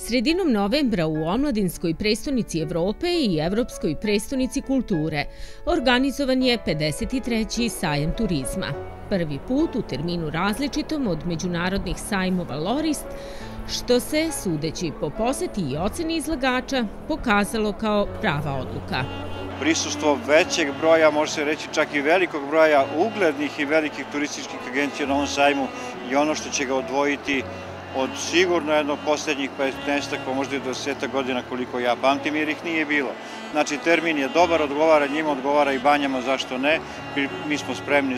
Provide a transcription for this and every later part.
Sredinom novembra u omladinskoj prestonici Evrope i Evropskoj prestonici kulture organizovan je 53. sajam turizma. Prvi put u terminu različitom od međunarodnih sajmova Lorist, što se, sudeći po poseti i oceni izlagača, pokazalo kao prava odluka. Prisustvo većeg broja, može se reći čak i velikog broja uglednih i velikih turističkih agencija na ovom sajmu i ono što će ga odvojiti od sigurno jednog posljednjih 15, pa možda i 10 godina koliko ja pamtim, jer ih nije bilo. Znači, termin je dobar, odgovara njima, odgovara i banjama, zašto ne. Mi smo spremni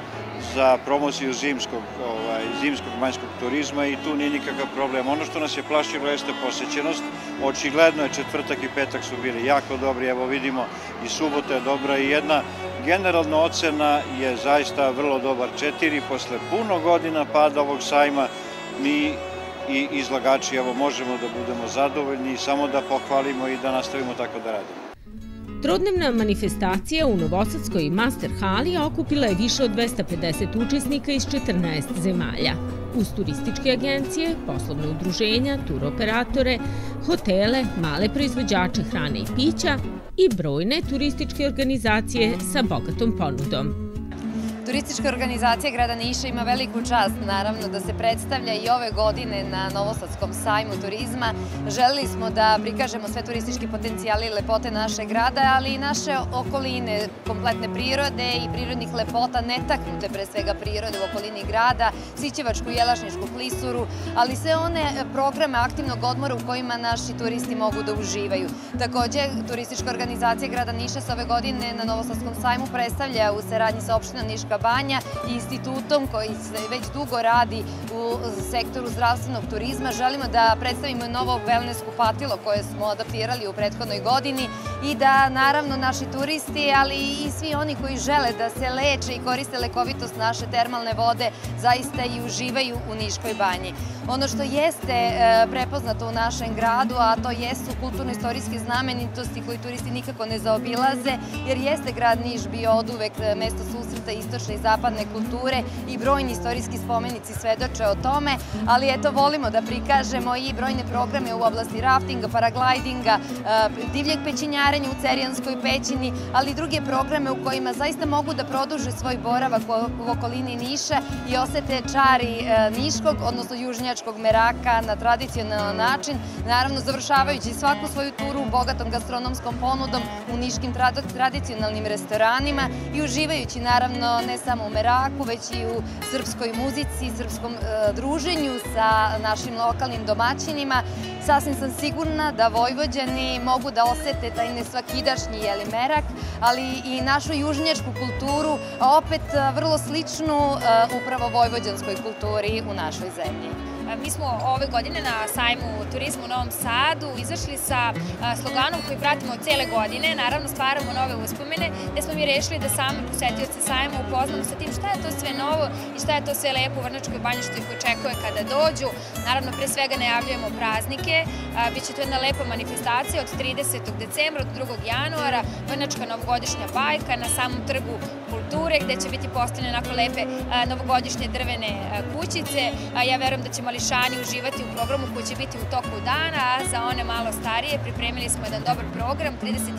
za promociju zimskog banjskog turizma i tu nije nikakav problem. Ono što nas je plašilo jeste posećenost. Očigledno je četvrtak i petak su bili jako dobri, evo vidimo i subota je dobra i jedna generalna ocena je zaista vrlo dobar 4. Posle puno godina pada ovog sajma mi i izlagači možemo da budemo zadovoljni i samo da pohvalimo i da nastavimo tako da radimo. Trodnevna manifestacija u novosadskoj master hali okupila je više od 250 učesnika iz 14 zemalja. Uz turističke agencije, poslovne udruženja, turoperatore, hotele, male proizvođače hrane i pića i brojne turističke organizacije sa bogatom ponudom. Turistička organizacija grada Niša ima veliku čast, naravno, da se predstavlja i ove godine na Novosadskom sajmu turizma. Želeli smo da prikažemo sve turistički potencijali i lepote našeg grada, ali i naše okoline, kompletne prirode i prirodnih lepota, netaknute pre svega prirode u okolini grada, Sićevačku i Jelašničku klisuru, ali sve one programe aktivnog odmora u kojima naši turisti mogu da uživaju. Takođe, turistička organizacija grada Niša se ove godine na Novosadskom sajmu predstavlja u saradnji sa opštinom Niška Banja i institutom koji se već dugo radi u sektoru zdravstvenog turizma. Želimo da predstavimo novo wellness kupatilo koje smo adaptirali u prethodnoj godini i da naravno naši turisti, ali i svi oni koji žele da se leče i koriste lekovitost naše termalne vode zaista i uživaju u Niškoj banji. Ono što jeste prepoznato u našem gradu, a to jesu kulturno-istorijske znamenitosti koji turisti nikako ne zaobilaze, jer jeste grad Niš bio oduvek mesto susreta istočne i zapadne kulture i brojni istorijski spomenici svedoče o tome, ali eto, volimo da prikažemo i brojne programe u oblasti raftinga, paraglidinga, divljeg pećinjarenja u Cerijanskoj pećini, ali i druge programe u kojima zaista mogu da produže svoj boravak u okolini Niša i osete čari niškog, odnosno južnjačkog meraka na tradicionalan način, naravno završavajući svaku svoju turu bogatom gastronomskom ponudom u niškim tradicionalnim restoranima i uživajući naravno ne samo u meraku, već i u srpskoj muzici, srpskom druženju sa našim lokalnim domaćinima. Sasvim sam sigurna da Vojvođani mogu da osete taj nesvakidašnji merak, ali i našu južnjačku kulturu, a opet vrlo sličnu upravo vojvođanskoj kulturi u našoj zemlji. Mi smo ove godine na sajmu turizma u Novom Sadu izašli sa sloganom koji pratimo od cele godine, naravno stvaramo nove uspomene, gde smo mi rešili da same posetioce sajma upoznamo sa tim šta je to sve novo i šta je to sve lepo u Vrnjačkoj banji što ih očekuje kada dođu. Naravno, pre svega najavljujemo praznike, biće to jedna lepa manifestacija od 30. decembra do 2. januara, Vrnjačka novogodišnja bajka na samom trgu kulture, gde će biti postavljene onako lepe novogodišnje drvene kućice. Ja verujem da će mališani uživati u programu koji će biti u toku dana, a za one malo starije pripremili smo jedan dobar program.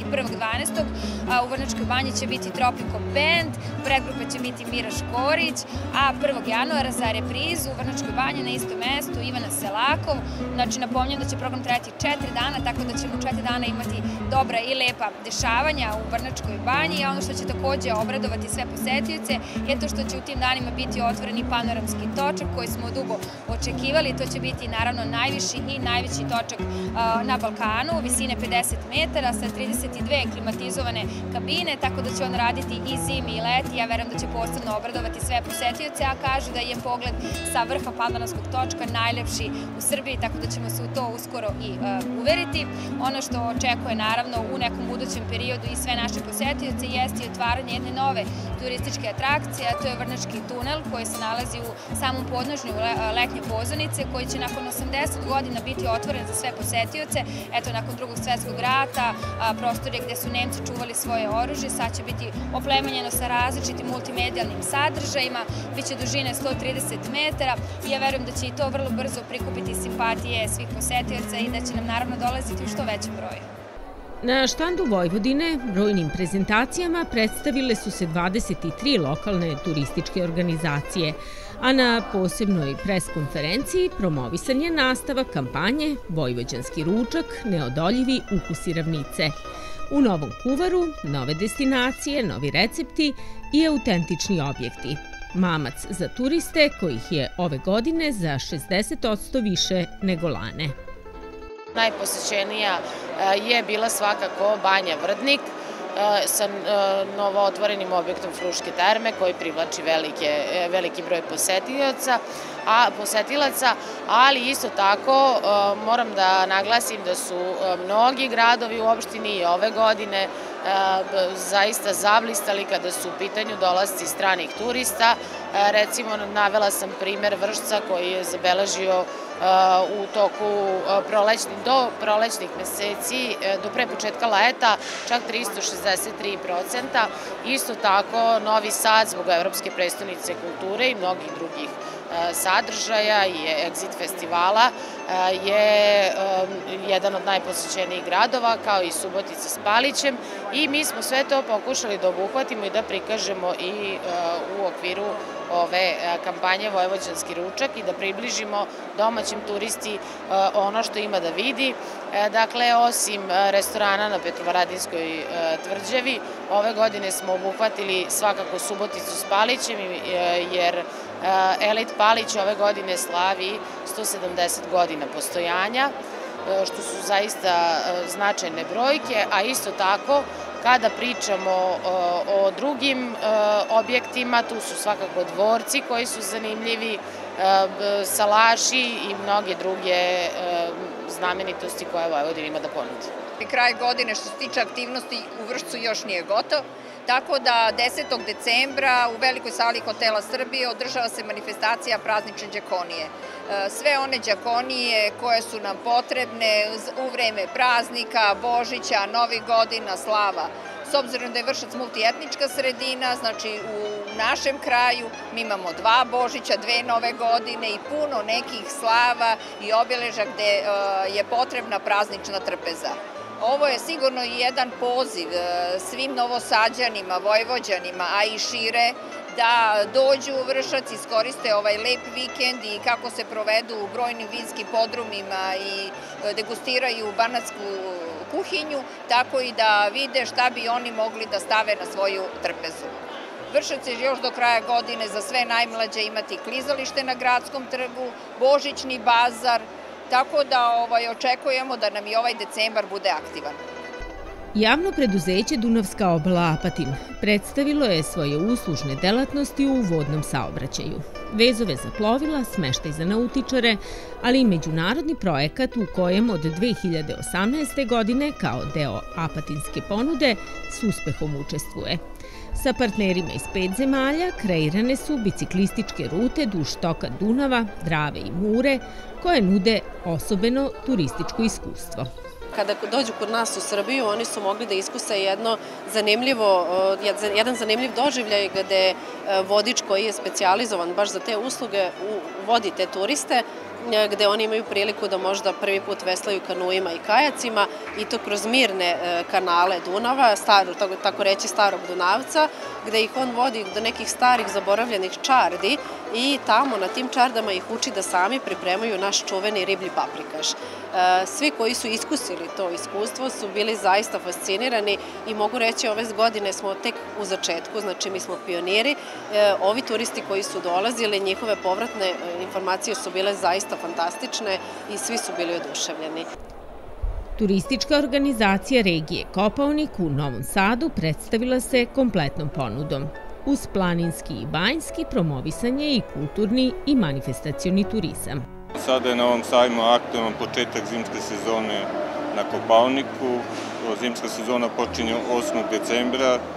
31.12. u Vrnjačkoj banji će biti Tropico Band, predgrupa će biti Mira Škorić, a 1. januara za reprizu u Vrnjačkoj banji na istom mestu Ivana Selakov. Znači, napominjem da će program trajati 4 dana, tako da ćemo 4 dana imati dobra i lepa dešavanja u Vrnjačkoj banji, a ono što će takođe obradovati sve posetioce je to što će u tim danima biti otvoreni panoramski točak koji smo dugo očekivali. To će biti naravno najviši i najveći točak na Balkanu, visine 50 metara sa 32 klimatizovane kabine, tako da će on raditi i zimi i leti. Ja verujem da će posebno obradovati sve posetioce, a kažu da je pogled sa vrha panoramskog točka najlepši u Srbiji, tako da ćemo se u to uskoro i uveriti. Ono što očekuje naravno u nekom budućem periodu i sve naše posetioce jeste i otvaranje jedne nove turističke atrakcije, a to je Vrnjački tunel koji se nalazi u samom podnožnju letnje pozornice, koji će nakon 80 godina biti otvoren za sve posetioce. Eto, nakon Drugog svjetskog rata, prostor je gde su Nemci čuvali svoje oružje, sad će biti oplemenjeno sa različitim multimedijalnim sadržajima, bit će dužine 130 metara i ja verujem da će i to vrlo brzo prikupiti simpatije svih posetioca i da će nam naravno dolaziti u što većem broju. Na štandu Vojvodine brojnim prezentacijama predstavile su se 23 lokalne turističke organizacije, a na posebnoj preskonferenciji promovisan je nastavak kampanje Vojvođanski ručak, neodoljivi ukusi ravnice. U novom kuvaru, nove destinacije, novi recepti i autentični objekti. Mamac za turiste kojih je ove godine za 60% više nego lane. Najposećenija je bila svakako Banja Vrdnik sa novootvorenim objektom Fruške terme koji privlači veliki broj posetilaca, ali isto tako moram da naglasim da su mnogi gradovi u opštini i ove godine zaista zablistali kada su u pitanju dolasci stranih turista. Recimo, navela sam primer Vršca koji je zabeležio u toku do prolećnih meseci, do pre početka leta, čak 363%. Isto tako, Novi Sad zbog Evropske prestonice kulture i mnogih drugih sadržaja i Exit festivala je jedan od najposećenijih gradova, kao i Subotica s Palićem, i mi smo sve to pokušali da obuhvatimo i da prikažemo i u okviru ove kampanje Vojvođanski ručak i da približimo domaćim turisti ono što ima da vidi. Dakle, osim restorana na Petrovaradinskoj tvrđavi, ove godine smo obuhvatili svakako Suboticu s Palićem, jer Elit Palić ove godine slavi 170 godina postojanja, što su zaista značajne brojke, a isto tako kada pričamo o drugim objektima, tu su svakako dvorci koji su zanimljivi, salaši i mnoge druge znamenitosti koje Vojvodina ima da ponudi. Kraj godine što se tiče aktivnosti u Vršcu još nije gotov, tako da 10. decembra u velikoj sali Hotela Srbije održava se manifestacija praznične đakonije. Sve one đakonije koje su nam potrebne u vreme praznika, Božića, Novih godina, slava. S obzirom da je Vršac multietnička sredina, znači u našem kraju mi imamo 2 Božića, 2 Nove godine i puno nekih slava i obeležja gde je potrebna praznična trpeza. Ovo je sigurno i jedan poziv svim Novosađanima, Vojvođanima, a i šire, da dođu u Vršac, iskoriste ovaj lep vikend i kako se provedu u brojnim vinskim podrumima i degustiraju banatsku kuhinju, tako i da vide šta bi oni mogli da stave na svoju trpezu. Vršac će još do kraja godine za sve najmlađe imati klizalište na Gradskom trgu, božićni bazar, tako da očekujemo da nam i ovaj decembar bude aktivan. Javno preduzeće Dunavska obala Apatin predstavilo je svoje uslužne delatnosti u vodnom saobraćaju. Vezove za plovila, smeštaj za nautičare, ali i međunarodni projekat u kojem od 2018. godine kao deo apatinske ponude s uspehom učestvuje. Sa partnerima iz 5 zemalja kreirane su biciklističke rute duž toka Dunava, Drave i Mure, koje nude osobeno turističko iskustvo. Kada dođu kod nas u Srbiju, oni su mogli da iskuse jedan zanimljiv doživljaj gde vodič koji je specijalizovan baš za te usluge vodi te turiste, gde oni imaju priliku da možda prvi put veslaju kanuima i kajacima i to kroz mirne kanale Dunava, tako reći starog Dunavca, gde ih on vodi do nekih starih zaboravljenih čardi i tamo na tim čardama ih uči da sami pripremaju naš čuveni riblji paprikaš. Svi koji su iskusili to iskustvo su bili zaista fascinirani i mogu reći ove godine smo tek u začetku, znači mi smo pioniri. Ovi turisti koji su dolazili, njihove povratne informacije su bile zaista fantastične i svi su bili oduševljeni. Turistička organizacija regije Kopaonik u Novom Sadu predstavila se kompletnom ponudom. Uz planinski i banjski promovisan je i kulturni i manifestacioni turizam. Sada je na ovom sajmu aktualan početak zimske sezone na Kopaoniku. Zimska sezona počinje 8. decembra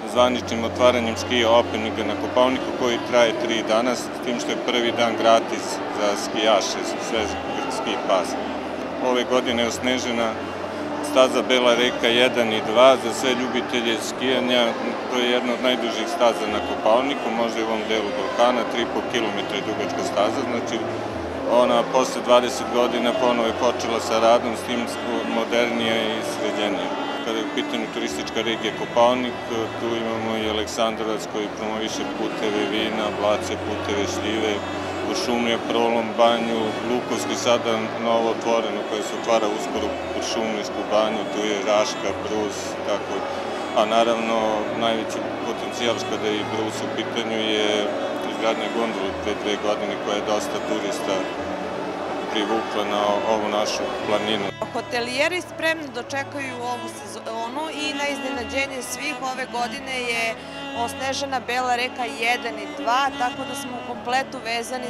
zvaničnim otvaranjem ski openinga na Kopaoniku koji traje 3 dana, s tim što je prvi dan gratis za skijaše, sve ski pase. Ove godine je osnežena staza Bela reka 1 i 2 za sve ljubitelje skijanja. To je jedna od najdužih staza na Kopaoniku, možda i u ovom delu Balkana, 3,5 km je dugačka staza, znači ona posle 20 godina ponovo je počela sa radom, s tim modernija i sređenija. Kada je u pitanju turistička regija Kopaonik, tu imamo i Aleksandrovac koji promoviše puteve vina, Blace, puteve šljive, Kuršumlija, Prolom, Banju, Lukovski sada novo otvoreno koje se otvara uskoro Kuršumlijsku banju, tu je Raška, Brus, tako. A naravno najveći potencijal kada je i Brus u pitanju je izgradnja gondole pre 2 godine koja je dosta turista privukla na ovu našu planinu. Hotelijeri spremno dočekaju ovu sezonu i na iznenađenje svih ove godine je osnežena Bela reka 1 i 2, tako da smo u kompletu vezani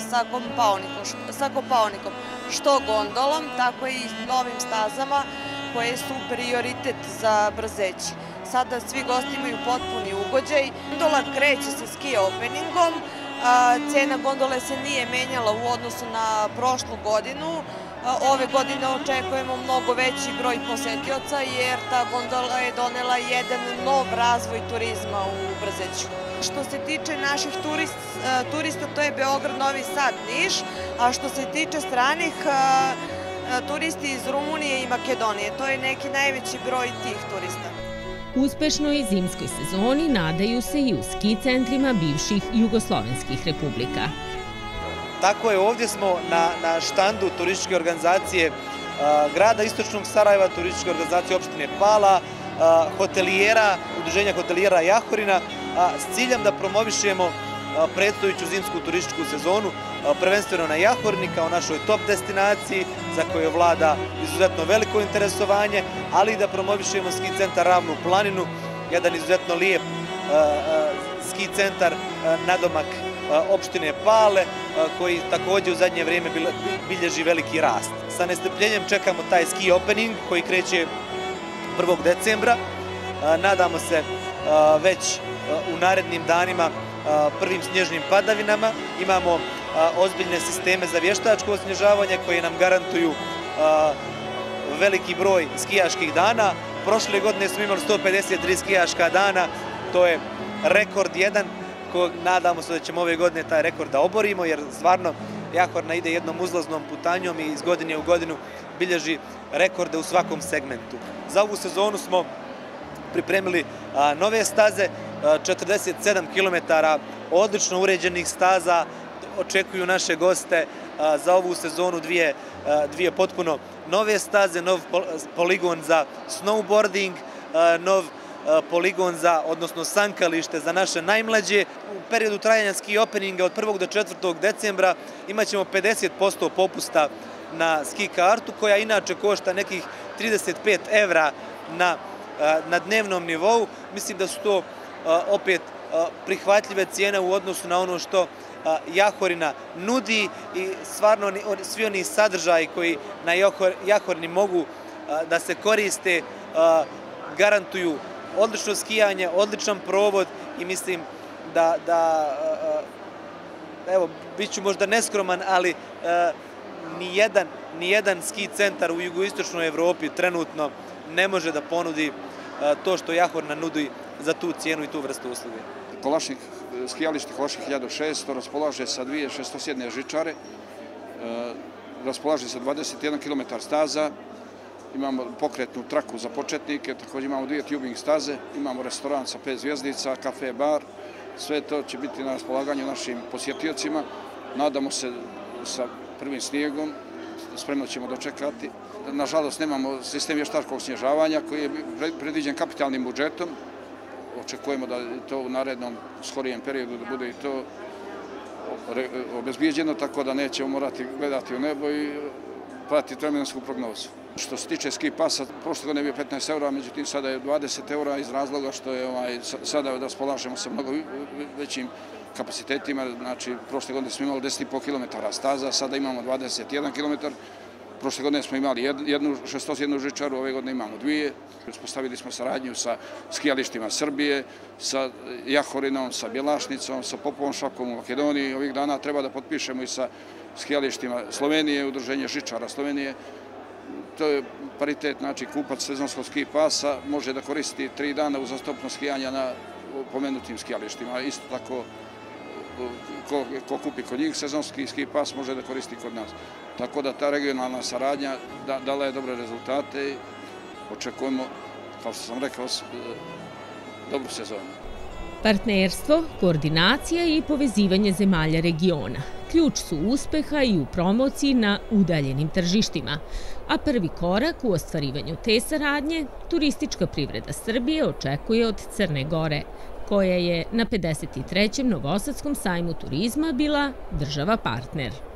sa Kopaonikom, što gondolom, tako i novim stazama koje su prioritet za brzeći. Sada svi gosti imaju potpuni ugođaj. Gondola kreće sa ski openingom, cena gondole se nije menjala u odnosu na prošlu godinu. Ove godine očekujemo mnogo veći broj posetioca jer ta gondola je donela jedan nov razvoj turizma u Brzeću. Što se tiče naših turista, to je Beograd, Novi Sad, Niš, a što se tiče stranih turisti iz Rumunije i Makedonije, to je neki najveći broj tih turista. Uspešnoj zimskoj sezoni nadaju se i u ski centrima bivših jugoslovenskih republika. Tako je, ovdje smo na štandu turističke organizacije grada Istočnog Sarajeva, turističke organizacije opštine Pala, hotelijera, udruženja hotelijera Jahorina, s ciljem da promovišemo predstojeću zimsku turističku sezonu, prvenstveno na Jahorini kao našoj top destinaciji za koju vlada izuzetno veliko interesovanje, ali i da promovišemo ski centar Ravnu planinu, jedan izuzetno lijep ski centar nadomak opštine Pale, koji također u zadnje vrijeme bilježi veliki rast. Sa nestrpljenjem čekamo taj ski opening koji kreće 1. decembra. Nadamo se već u narednim danima prvim snježnim padavinama. Imamo ozbiljne sisteme za vještačko osnježavanje koje nam garantuju veliki broj skijaških dana. Prošle godine smo imali 153 skijaška dana, to je rekord jedan. Nadamo se da ćemo ove godine taj rekord da oborimo, jer stvarno Jahorina ide jednom uzlaznom putanjom i iz godine u godinu bilježi rekorde u svakom segmentu. Za ovu sezonu smo pripremili nove staze, 47 km odlično uređenih staza, očekuju naše goste za ovu sezonu dvije potpuno nove staze, nov poligon za snowboarding, nov poligon odnosno sankalište za naše najmlađe. U periodu trajanja ski openinga od 1. do 4. decembra imat ćemo 50% popusta na ski kartu, koja inače košta nekih 35 € na dnevnom nivou. Mislim da su to opet prihvatljive cijene u odnosu na ono što Jahorina nudi i stvarno svi oni sadržaji koji na Jahorini mogu da se koriste garantuju odlično skijanje, odličan provod i mislim evo, bit ću možda neskroman, ali nijedan ski centar u jugoistočnoj Evropi trenutno ne može da ponudi to što Jahorina nudi za tu cijenu i tu vrstu usluge. Skijalište Kolašnik 1600 raspolaže sa 2 šestosjedne žičare, raspolaže sa 21 km staza, imamo pokretnu traku za početnike, također imamo 2 tubing staze, imamo restoran sa 5 zvjezdica, kafe, bar, sve to će biti na raspolaganju našim posjetiocima. Nadamo se sa prvim snijegom, spremno ćemo dočekati. Nažalost, nemamo sistem vještačkog snježavanja koji je predviđen kapitalnim budžetom. Očekujemo da to u narednom skorijem periodu da bude i to obezbijeđeno, tako da nećemo morati gledati u nebo i pratiti vremensku prognozu. Što se tiče ski pasa, prošle godine je bio 15 €, međutim sada je 20 € iz razloga što je sada raspolažemo sa mnogo većim kapacitetima. Znači, prošle godine smo imali 10,5 km staza, sada imamo 21 km. Prošle godine smo imali šestosjednu žičaru, ove godine imamo dvije. Uspostavili smo saradnju sa skijalištima Srbije, sa Jahorinom, sa Bjelašnicom, sa Popovom Šakom u Makedoniji. Ovih dana treba da potpišemo i sa skijalištima Slovenije, Udruženje žičara Slovenije. To je paritet, znači kupac sezonskog ski pasa može da koristi 3 dana uzastopno skijanja na pomenutim skijalištima. Isto tako, ko kupi kod njih sezonski ski pas može da koristi kod nas. Tako da ta regionalna saradnja dala je dobre rezultate i očekujemo, kao što sam rekao, dobru sezonu. Partnerstvo, koordinacija i povezivanje zemalja regiona ključ su uspeha i u promociji na udaljenim tržištima, a prvi korak u ostvarivanju te saradnje turistička privreda Srbije očekuje od Crne Gore, koja je na 53. Novosadskom sajmu turizma bila država partner.